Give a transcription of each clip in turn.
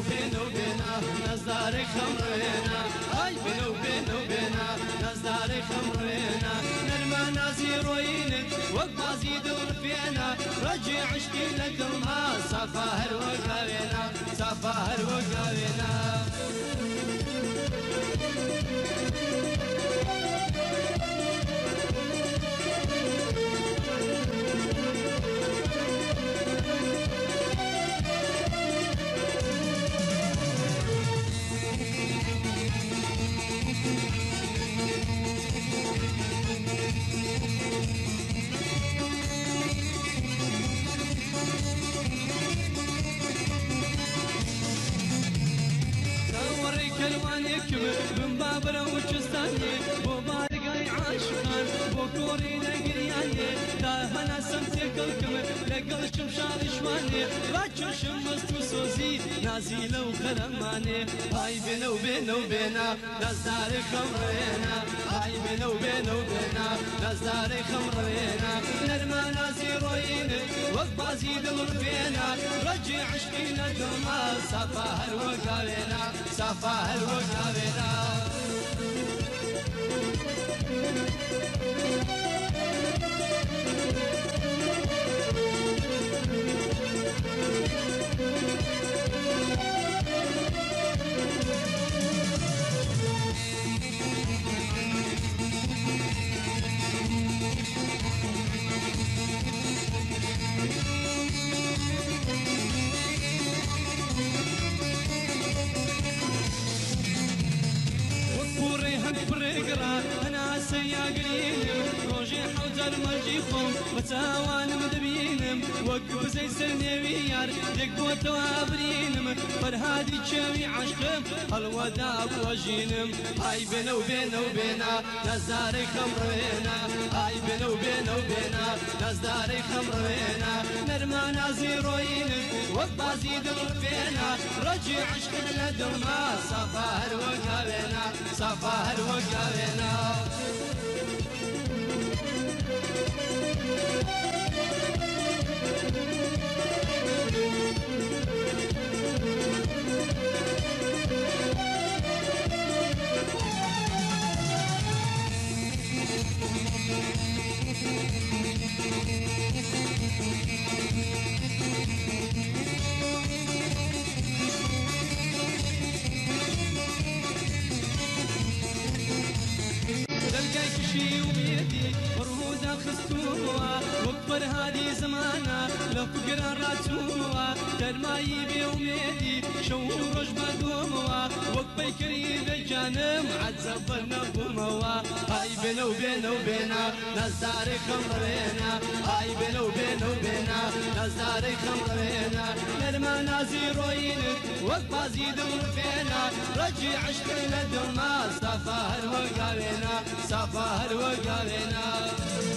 بينو بينا نزاري خمرنا هاي بينو بينا نزاري خمرنا نرمى نازيروينك وقبازي دور فينا رجع عشقي لدمها سفاهر وقاوينا سفاهر وقاوينا من بابر وجستاني وبارقاي عاشقان بكوري لقرياني داهنا سمتك الكمر لقل شمشار شواني راجو شمس وسوزي نازيلة وخرماني هاي بينا وبينا وبينا نزاري خمرينا هاي بينا وبينا وبينا نزاري خمرينا نرمى نازيروينك وقبازي دور فينا رجع عشقي لدما سفاهر وقاوينا سفاهر وقاوينا أنا سياقين روجي حوزر مجيخهم وتاوان مدبينم وقف زي سنويار دقوا توابرينم فرهادي تشوي عشقم الوداع وجينم هاي بينا وبينا وبينا نزاري خمرينا هاي بينا وبينا وبينا نزاري خمرينا نرمى نازيروينك وقبازي دور فينا رجع عشق لدما سفاهر وقاوينا سفاهر وقاوينا وكبر هذه زمانة لفقر راتوا ترماي بيوميدي شعور رجبة دوموا وكبي كريم الجانم عذب النبوموا هاي بينا وبينا وبينا نزاري خمرينا هاي بينا وبينا وبينا نزاري خمرينا نرمى نازيروينك وقبازي دور فينا رجع عشق لدما سفاهر وقاوينا سفاهر وقاوينا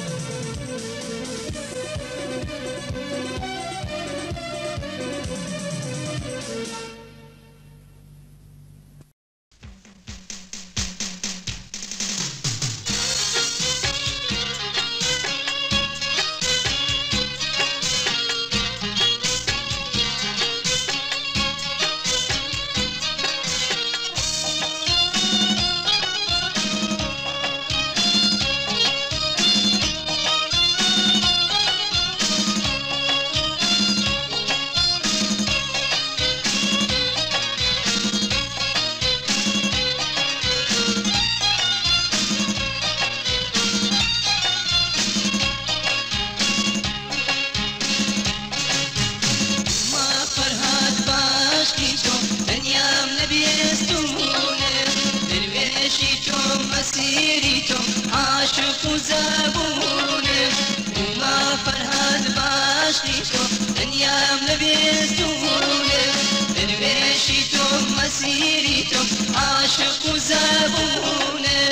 عاشق وزبونه وما فرهاد باشقيته ايام لبيستونه درويشيته مسيريته عاشق وزبونه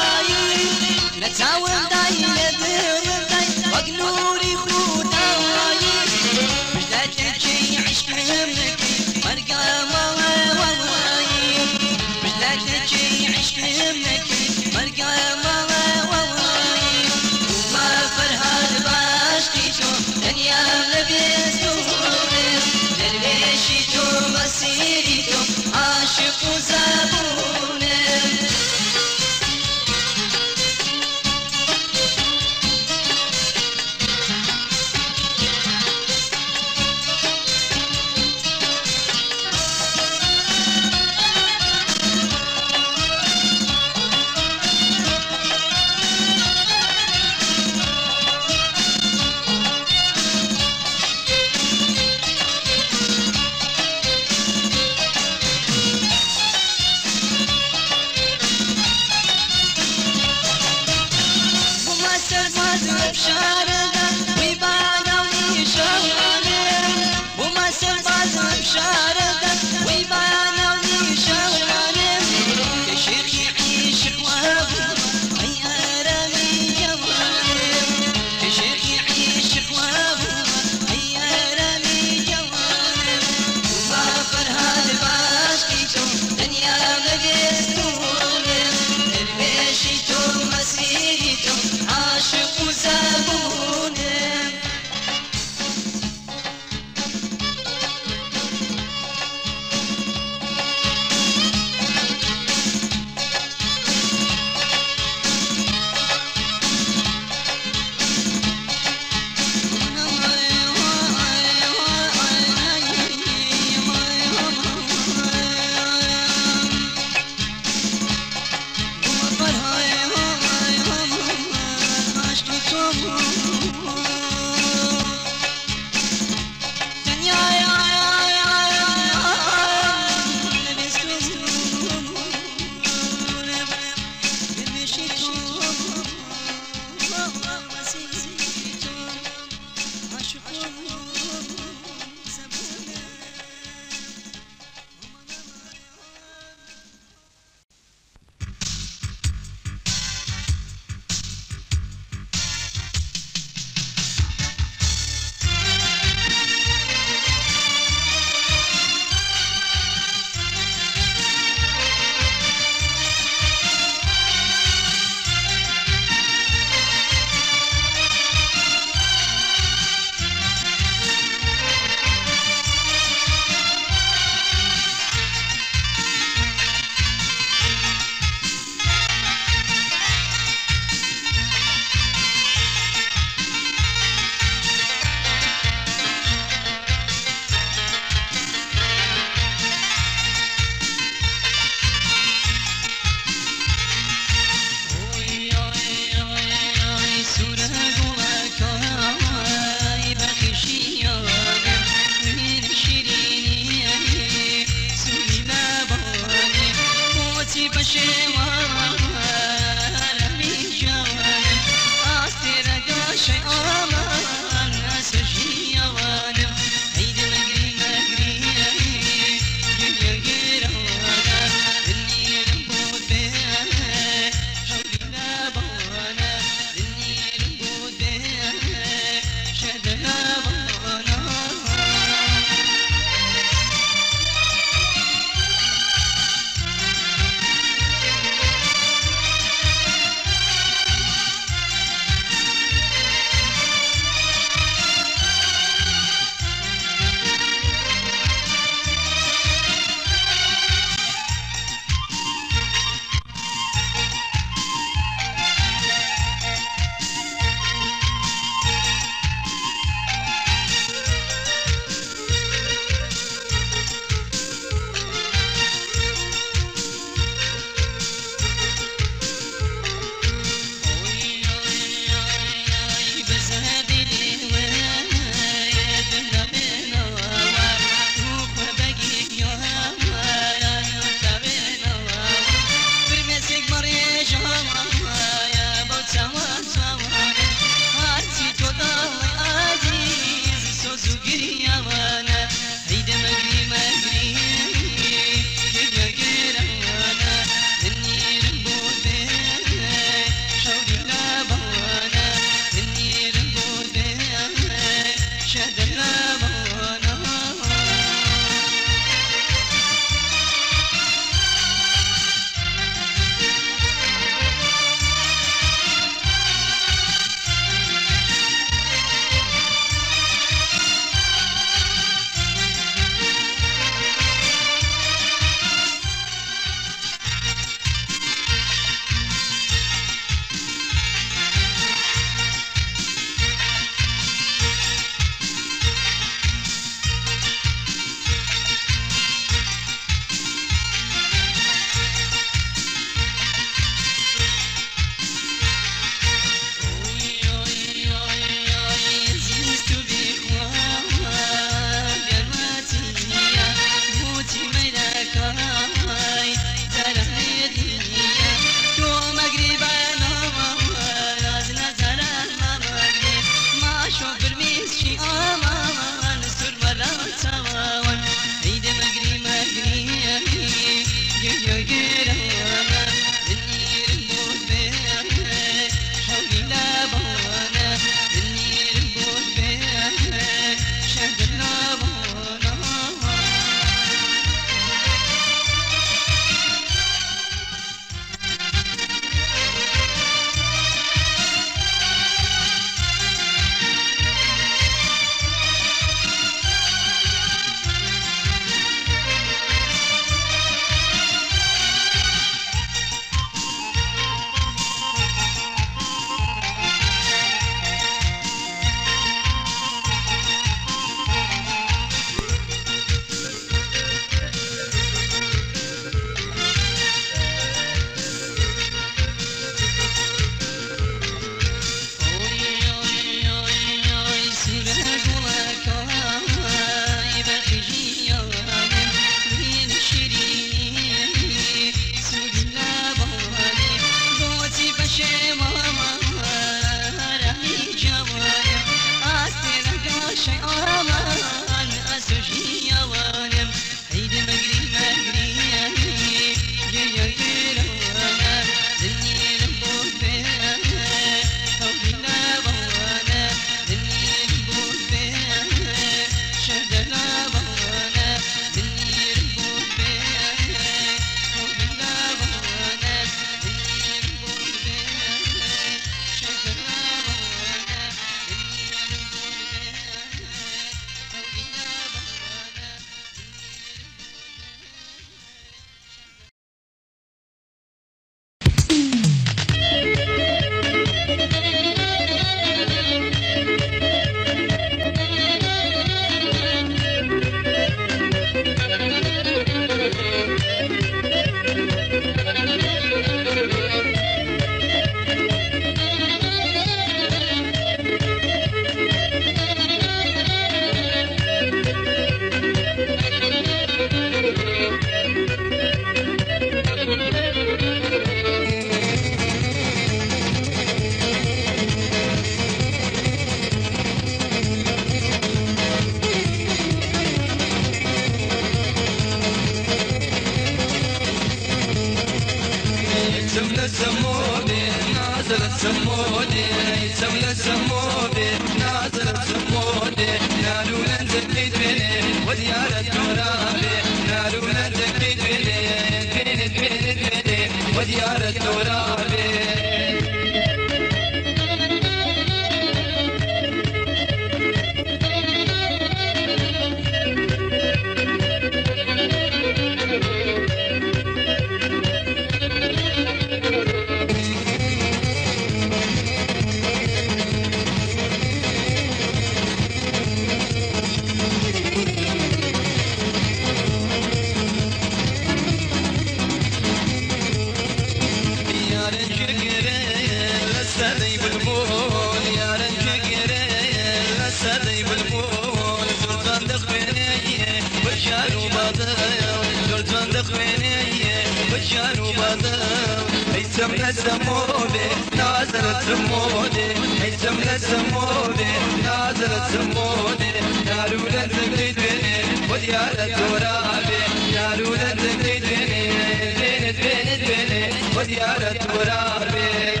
سادي بالمول زرت فندق بيني والشان وبدل زرت فندق بيني والشان وبدل هيثم للسمودي نازلت سمودي هيثم للسمودي نازلت سمودي قالوا لن تقريد بيني وديار الترابي قالوا لن تقريد بيني بيني وديار الترابي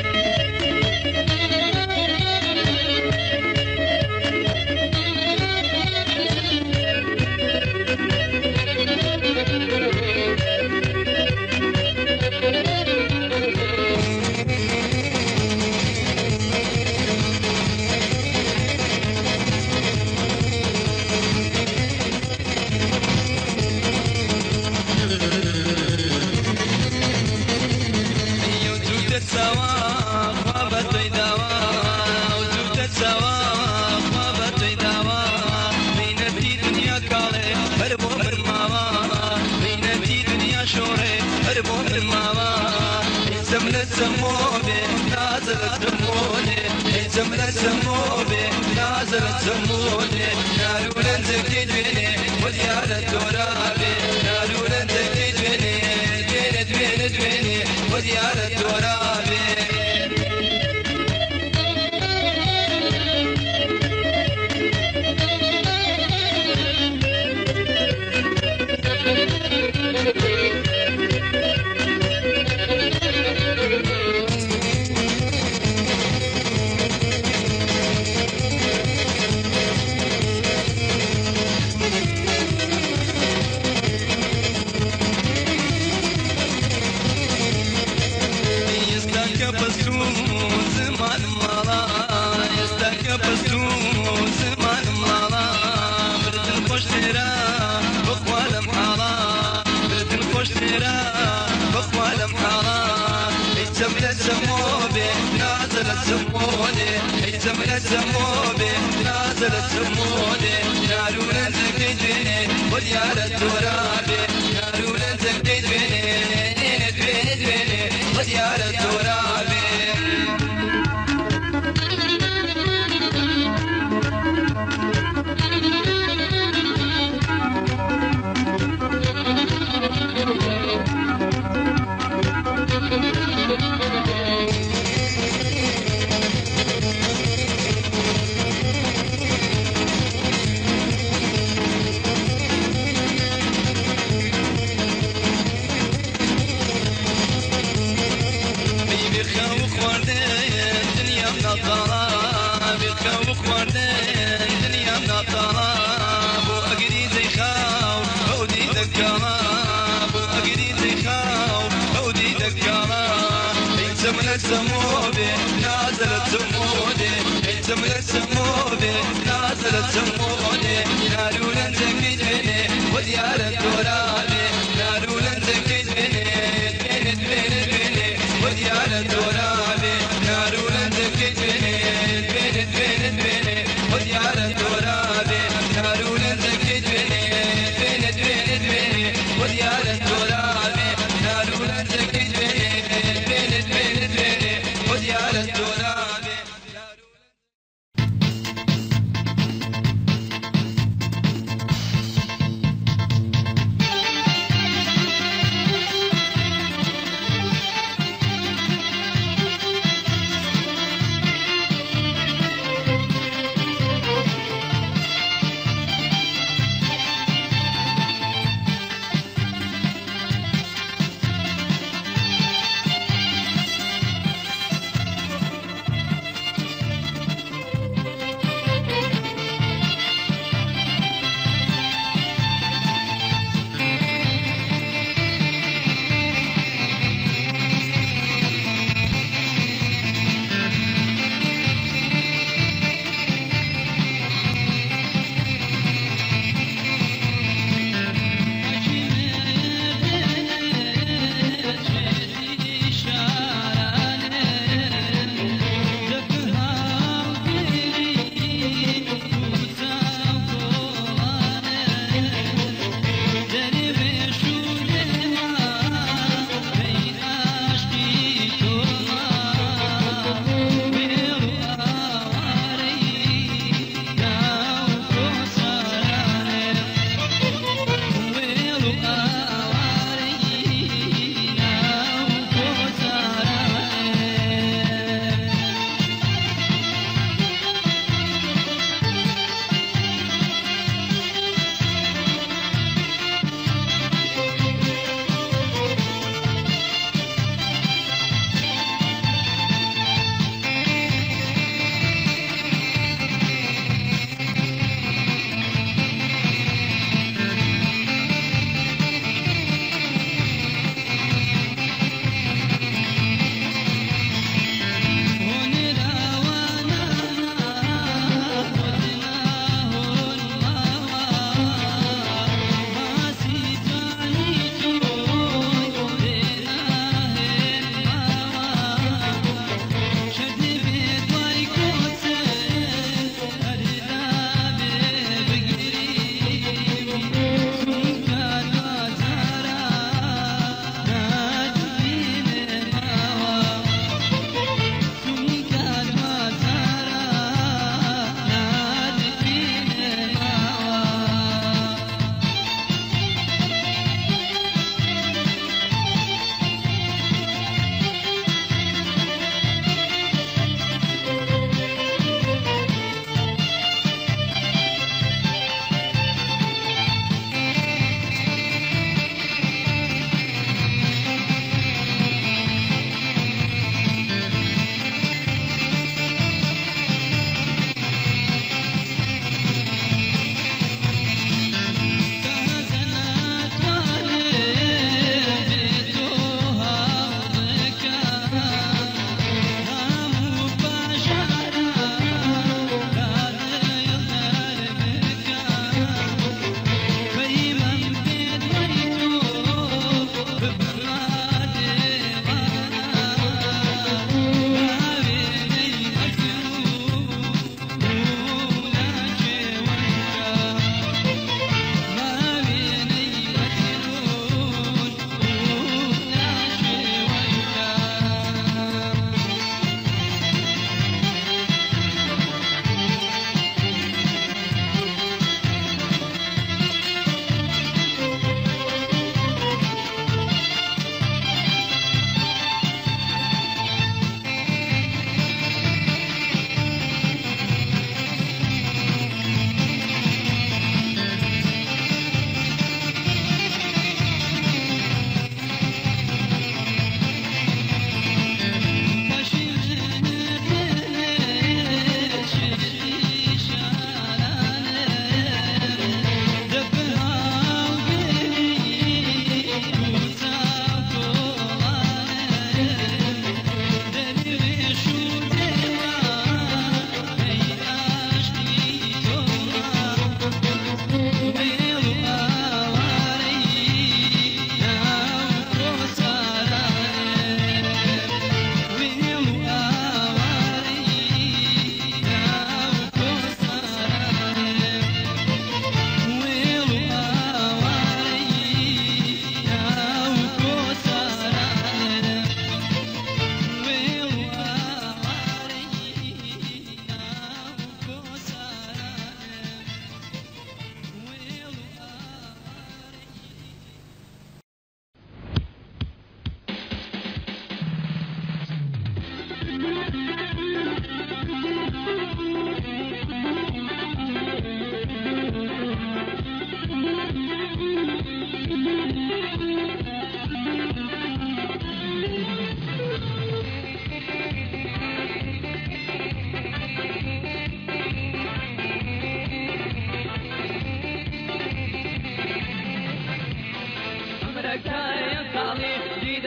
سموبي نازلت سمودي زملة سموبي نازلت سمودي قالوا لن تكيد بيني وديار الترابي قالوا لن تكيد بيني وديار الترابي سموبي نازلت سمودي زملة سموبي نازلت سمودي قالوا لن تكيد بيني وديار الترابي قالوا لن تكيد بيني وديار الترابي سموبي نازلت سمودي زملة سموبي نازلت سمودي قالوا لن تكيد بيني وديار الترابي قالوا لن تكيد بيني وديار الترابي قالوا لن تكيد بيني وديار الترابي قالوا لن تكيد بيني وديار الترابي قالوا لن تكيد بيني وديار الترابي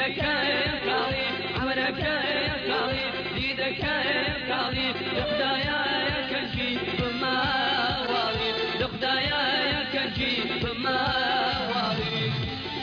ديدك يا كالي عمرك يا كالي ديدك يا كالي لخدايا يا كنجي بما والي لخدايا يا كنجي بما والي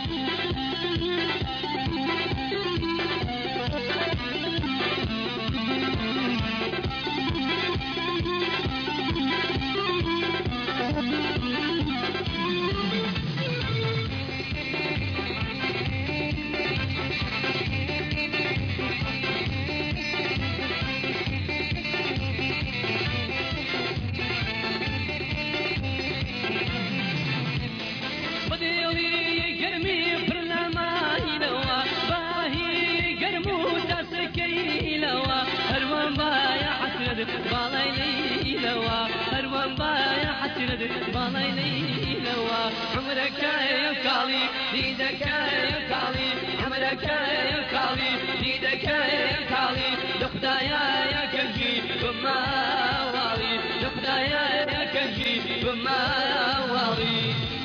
باڵای لەیلەوە هەروەم باە حەسرت باڵای لەیلەوە عمرەکەیە کاڵی دیدەکەیە کاڵی عمرەکەیە کاڵی دیدەکەیە کاڵی لەخدایە کەنجی بماواڵی لەخدایە کەنجی بماواڵی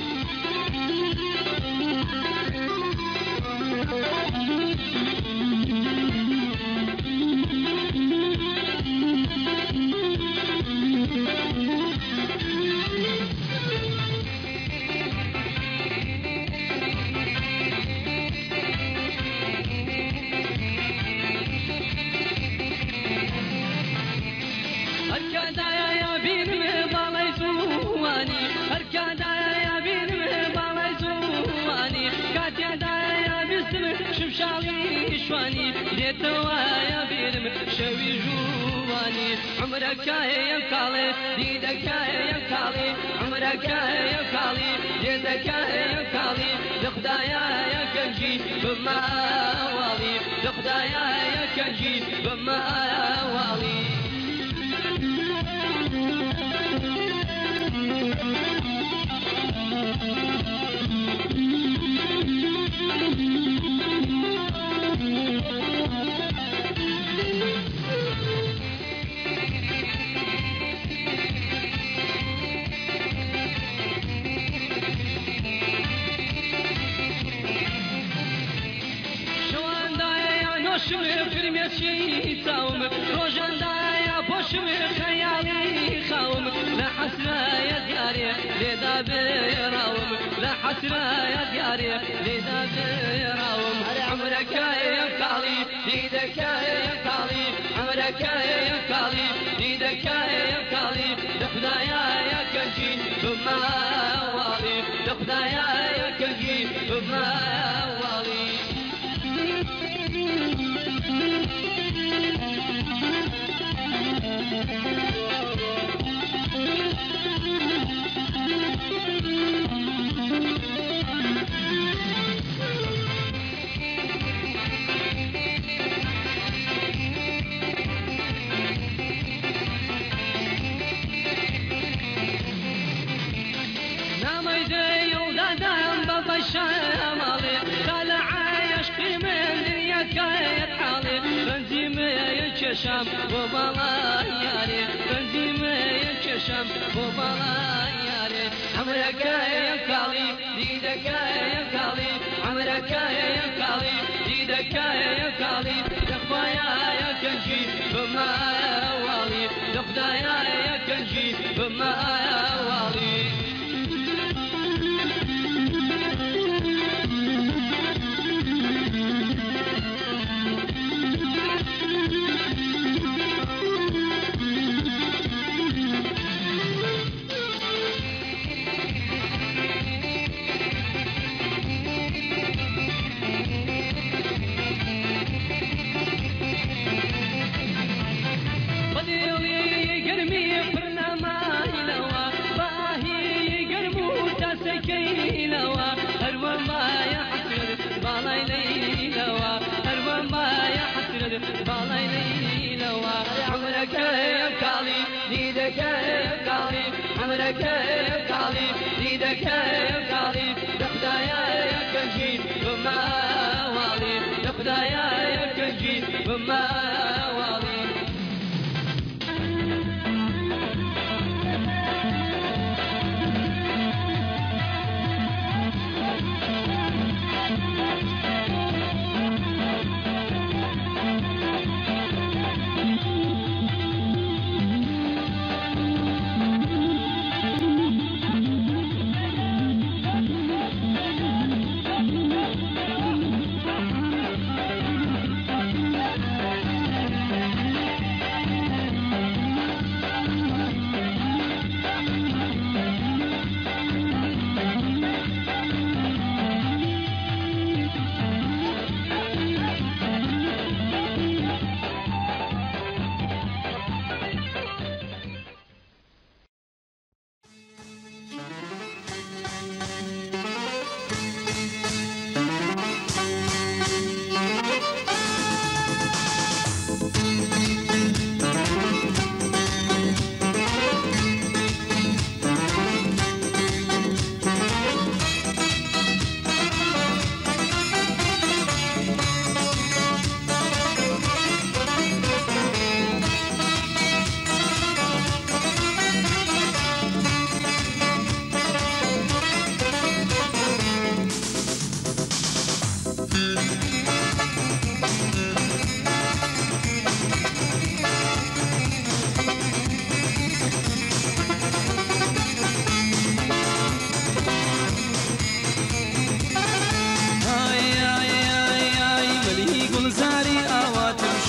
لێتەوایە بێرم شەوی ژووانی عمرەکەیە کاڵێ دیدەکەیە کاڵی عمرەکەیە کاڵی لێدەکەیە کاڵی لەخدایە کەنجی بماواڵی لەخدایە کەنجی بماواڵی ڕۆژەندایە بۆشم خەیاڵی خاوم لە حەسرایە دیارێ لێدا بێراوم لە حەسرایە دیارێ لێدا بێراوم عمرەکەیە کاڵی دیدەکەیە کاڵی عمرەکەیە کاڵی دیدەکەیە کاڵی لەخدایە کەنجی بماواڵی لەخدایە کەنجی بماواڵی شامالي طالع عشقي من دنياك حالي بنزيمة يتشام وبالا ياري بنزيمة يتشام وبالا ياري عمرك يا كالي ديدك يا كالي عمرك يا كالي ديدك يا كالي لخدايا يا كنجي بماوالي لخدايا يا كنجي بماوالي باڵای لەیلەوە عمرەکەیە کاڵی دیدەکەیە کاڵی عمرەکەیە کاڵی دیدەکەیە کاڵی لەخدایە کەنجی بماواڵی لەخدایە کەنجی بماواڵی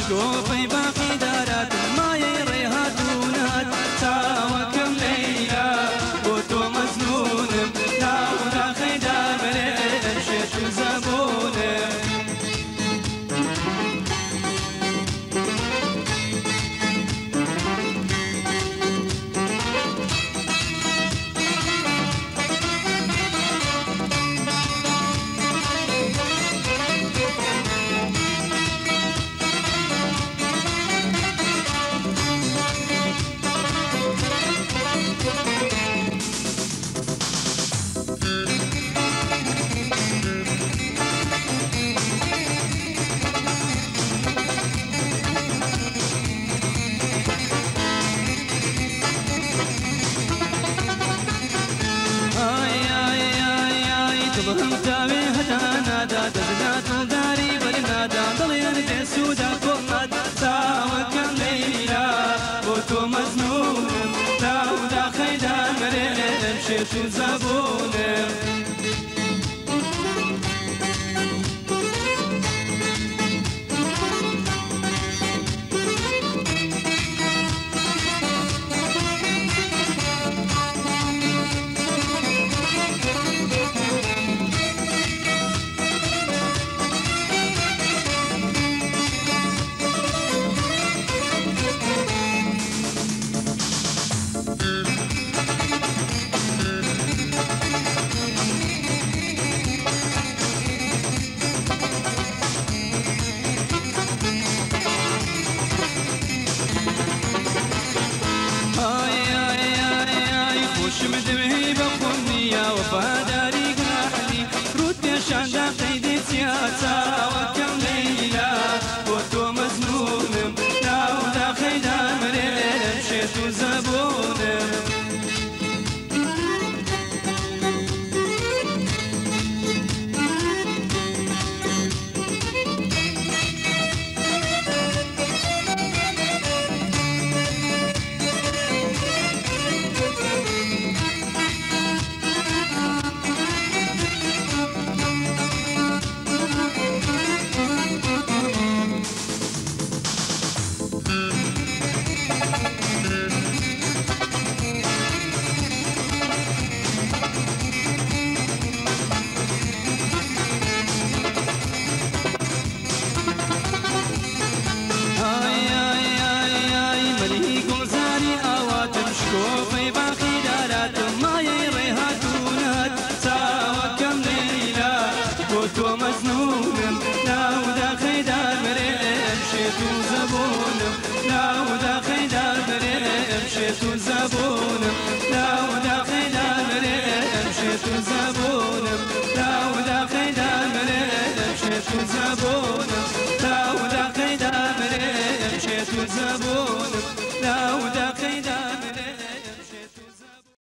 شكوفي باقي دارات ما يريهاتونات تاوكم ليلى بوتو مزنون لا خيدار بلين شيش زبون شو زبونه مدمهي بخوني يا وفاد